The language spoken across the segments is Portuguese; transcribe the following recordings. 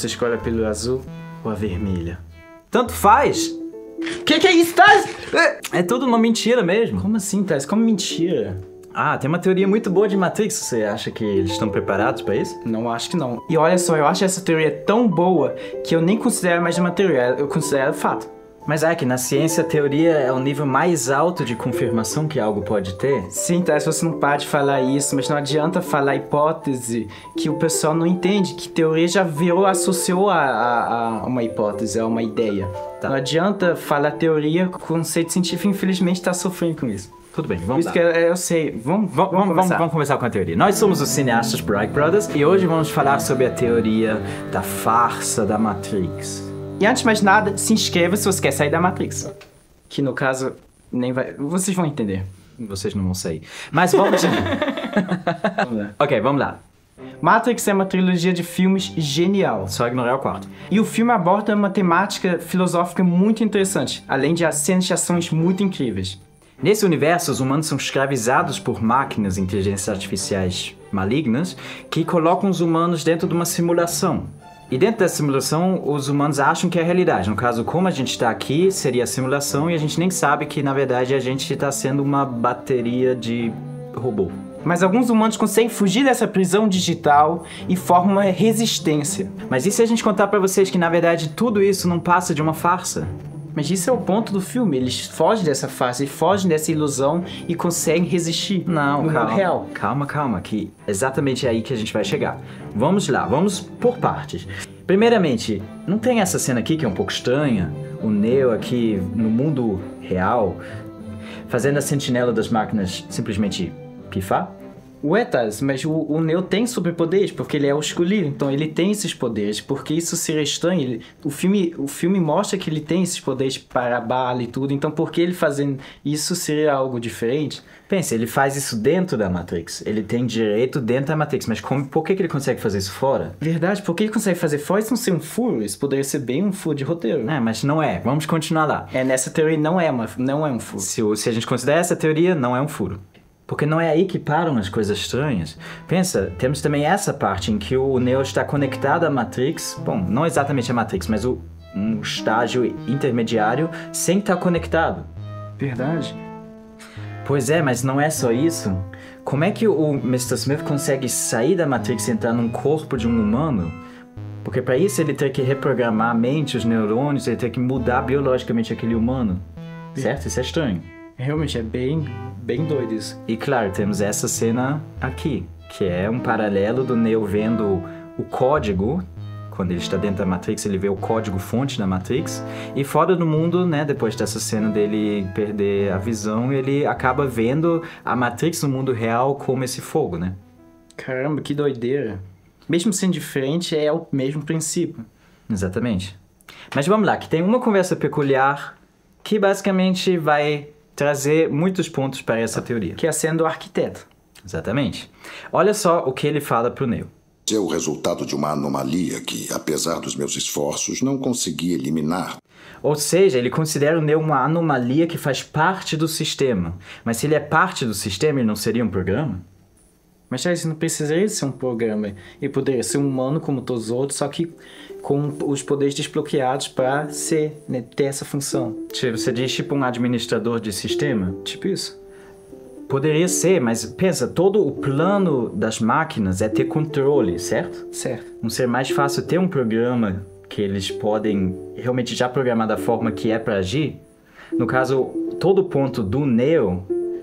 você escolhe a pílula azul ou a vermelha. Tanto faz! Que é isso, Thales? É tudo uma mentira mesmo. Como assim, Thales? Como mentira? Ah, tem uma teoria muito boa de Matrix. Você acha que eles estão preparados pra isso? Não, acho que não. E olha só, eu acho essa teoria tão boa que eu nem considero mais uma teoria, eu considero fato. Mas é que na ciência a teoria é o nível mais alto de confirmação que algo pode ter. Sim, tá, se você não para de falar isso, mas não adianta falar hipótese que o pessoal não entende, que teoria já virou, associou a uma hipótese, a uma ideia. Tá. Não adianta falar teoria, o conceito científico infelizmente está sofrendo com isso. Tudo bem, vamos lá. Isso que eu sei. Vamos começar com a teoria. Nós somos os cineastas Bright Brothers e hoje vamos falar sobre a teoria da farsa da Matrix. E antes de mais nada, se inscreva se você quer sair da Matrix. Que no caso, nem vai... Vocês vão entender. Vocês não vão sair. Mas vamos... Vamos lá. Ok, vamos lá. Matrix é uma trilogia de filmes genial. Só ignorar o quarto. E o filme aborda uma temática filosófica muito interessante, além de cenas de ações muito incríveis. Nesse universo, os humanos são escravizados por máquinas, inteligências artificiais malignas, que colocam os humanos dentro de uma simulação. E dentro dessa simulação, os humanos acham que é a realidade. No caso, como a gente está aqui, seria a simulação e a gente nem sabe que, na verdade, a gente está sendo uma bateria de robô. Mas alguns humanos conseguem fugir dessa prisão digital e formam uma resistência. Mas e se a gente contar pra vocês que, na verdade, tudo isso não passa de uma farsa? Mas isso é o ponto do filme. Eles fogem dessa farsa, eles fogem dessa ilusão e conseguem resistir no mundo real. Calma, que exatamente é aí que a gente vai chegar. Vamos lá, vamos por partes. Primeiramente, não tem essa cena aqui que é um pouco estranha? O Neo aqui no mundo real, fazendo a sentinela das máquinas simplesmente pifar? Ué, Thales, mas o Neo tem superpoderes, porque ele é o escolhido, então ele tem esses poderes. Porque isso seria estranho? O filme mostra que ele tem esses poderes para a bala e tudo, então por que ele fazendo isso seria algo diferente? Pensa, ele faz isso dentro da Matrix, ele tem direito dentro da Matrix, mas por que ele consegue fazer isso fora? Verdade, por que ele consegue fazer fora? Isso não ser um furo, isso poderia ser bem um furo de roteiro. É, mas não é, vamos continuar lá. Nessa teoria não é um furo. Se a gente considerar essa teoria, não é um furo. Porque não é aí que param as coisas estranhas. Pensa, temos também essa parte em que o Neo está conectado à Matrix. Bom, não exatamente a Matrix, mas um estágio intermediário sem estar conectado. Verdade. Pois é, mas não é só isso. Como é que o Mr. Smith consegue sair da Matrix e entrar num corpo de um humano? Porque para isso ele tem que reprogramar a mente, os neurônios, ele tem que mudar biologicamente aquele humano. Certo? Isso é estranho. Realmente, é bem doido isso. E claro, temos essa cena aqui, que é um paralelo do Neo vendo o código, quando ele está dentro da Matrix, ele vê o código-fonte da Matrix, e fora do mundo, né, depois dessa cena dele perder a visão, ele acaba vendo a Matrix no mundo real como esse fogo, né? Caramba, que doideira. Mesmo sendo diferente, é o mesmo princípio. Exatamente. Mas vamos lá, que tem uma conversa peculiar que basicamente vai trazer muitos pontos para essa teoria. Que é sendo o arquiteto. Exatamente. Olha só o que ele fala pro Neo. É o resultado de uma anomalia que, apesar dos meus esforços, não consegui eliminar. Ou seja, ele considera o Neo uma anomalia que faz parte do sistema. Mas se ele é parte do sistema, ele não seria um programa? Mas já isso não precisaria ser um programa. Ele poderia ser um humano como todos os outros, só que com os poderes desbloqueados para ser, né, ter essa função. Você diz tipo um administrador de sistema? Tipo isso. Poderia ser, mas pensa, todo o plano das máquinas é ter controle, certo? Certo. Não ser mais fácil ter um programa que eles podem realmente já programar da forma que é para agir? No caso, todo o ponto do Neo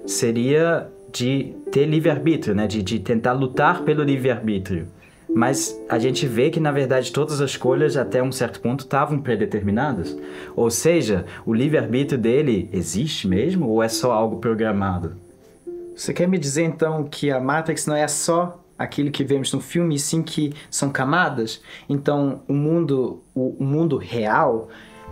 seria de ter livre-arbítrio, né? De tentar lutar pelo livre-arbítrio. Mas a gente vê que, na verdade, todas as escolhas, até um certo ponto, estavam predeterminadas. Ou seja, o livre-arbítrio dele existe mesmo ou é só algo programado? Você quer me dizer, então, que a Matrix não é só aquilo que vemos no filme, e sim que são camadas? Então, o mundo real,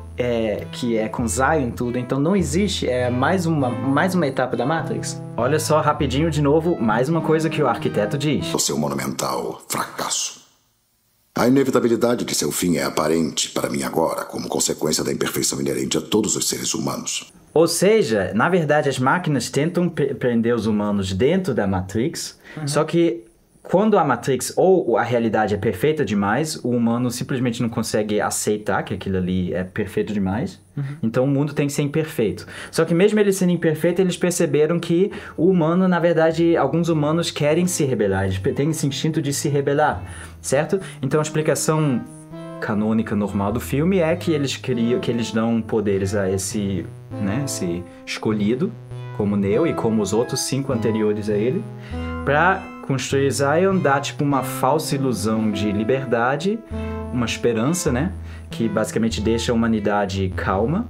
que é com Zion e tudo, então não existe, é mais uma etapa da Matrix? Olha só, rapidinho de novo, mais uma coisa que o arquiteto diz. O seu monumental fracasso. A inevitabilidade de seu fim é aparente para mim agora, como consequência da imperfeição inerente a todos os seres humanos. Ou seja, na verdade, as máquinas tentam prender os humanos dentro da Matrix, só que quando a Matrix ou a realidade é perfeita demais, o humano simplesmente não consegue aceitar que aquilo ali é perfeito demais. Então o mundo tem que ser imperfeito. Só que mesmo ele sendo imperfeito, eles perceberam que o humano, na verdade, alguns humanos querem se rebelar. Eles têm esse instinto de se rebelar, certo? Então a explicação canônica normal do filme é que eles dão poderes a esse escolhido, como Neo e como os outros 5 anteriores a ele, para construir Zion, dá tipo uma falsa ilusão de liberdade, uma esperança, né? Que basicamente deixa a humanidade calma.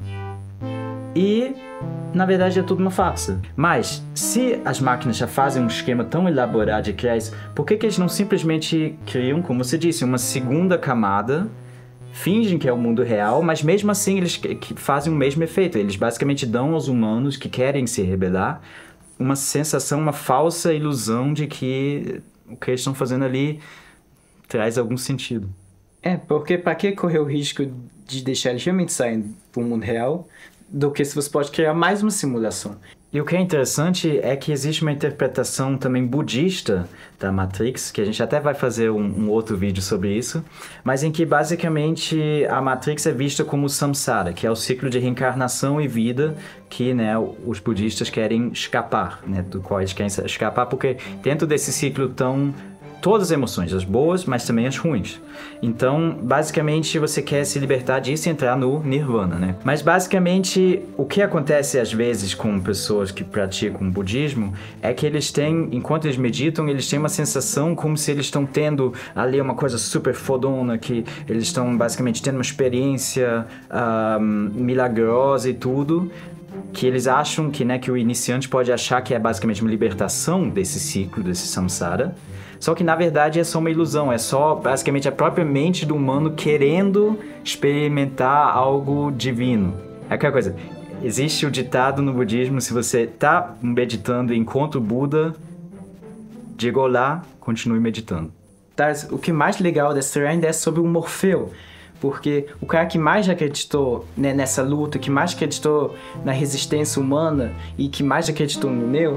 E, na verdade, é tudo uma farsa. Mas, se as máquinas já fazem um esquema tão elaborado de criar isso, por que eles não simplesmente criam, como você disse, uma segunda camada, fingem que é o mundo real, mas mesmo assim eles fazem o mesmo efeito. Eles basicamente dão aos humanos que querem se rebelar uma sensação, uma falsa ilusão de que o que eles estão fazendo ali traz algum sentido. Porque para que correr o risco de deixar eles realmente saírem para o mundo real do que se você pode criar mais uma simulação? E o que é interessante é que existe uma interpretação também budista da Matrix, que a gente até vai fazer um outro vídeo sobre isso, mas em que basicamente a Matrix é vista como o samsara, que é o ciclo de reencarnação e vida que, né, os budistas querem escapar, né, do qual eles querem escapar, porque dentro desse ciclo estão todas as emoções, as boas, mas também as ruins. Então, basicamente, você quer se libertar disso e entrar no nirvana, né? Mas, basicamente, o que acontece às vezes com pessoas que praticam budismo é que eles têm, enquanto eles meditam, eles têm uma sensação como se eles estão tendo ali uma coisa super fodona, que eles estão, basicamente, tendo uma experiência milagrosa e tudo, que eles acham que, né, que o iniciante pode achar que é basicamente uma libertação desse ciclo, desse samsara. Só que, na verdade, é só uma ilusão. É só, basicamente, a própria mente do humano querendo experimentar algo divino. É aquela coisa. Existe o ditado no budismo, se você está meditando e encontra o Buda, diga olá, continue meditando. O que mais legal dessa história ainda é sobre o Morfeu. Porque o cara que mais acreditou, né, nessa luta, que mais acreditou na resistência humana e que mais acreditou no Neo,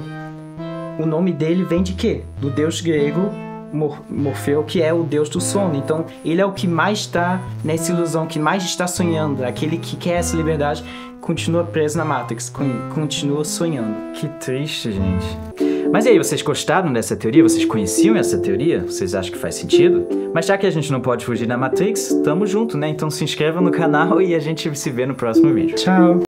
o nome dele vem de quê? Do deus grego Morfeu, que é o deus do sono. Então, ele é o que mais está nessa ilusão, que mais está sonhando. Aquele que quer essa liberdade, continua preso na Matrix, continua sonhando. Que triste, gente. Mas e aí, vocês gostaram dessa teoria? Vocês conheciam essa teoria? Vocês acham que faz sentido? Mas já que a gente não pode fugir da Matrix, tamo junto, né? Então se inscreva no canal e a gente se vê no próximo vídeo. Tchau!